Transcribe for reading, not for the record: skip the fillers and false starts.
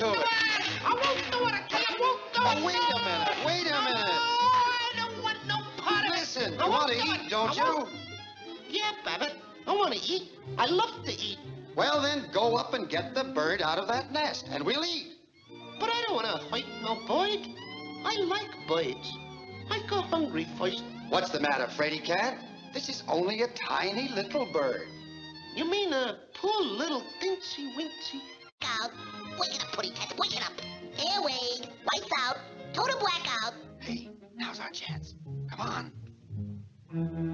to it. I won't do it again. I won't do it. Oh, wait a minute. I don't want no part of it. Listen, you want to eat, don't you? Yeah, Babbitt. I want to eat. I love to eat. Well, then, go up and get the bird out of that nest, and we'll eat. But I don't want to fight no bird. I like birds. I go hungry first. What's the matter, Freddy Cat? This is only a tiny little bird. You mean a poor little dincy-wincy? Out. Wake it up, Putty Cat. Wake it up. Airway. Lights out. Total blackout. Hey, now's our chance. Come on.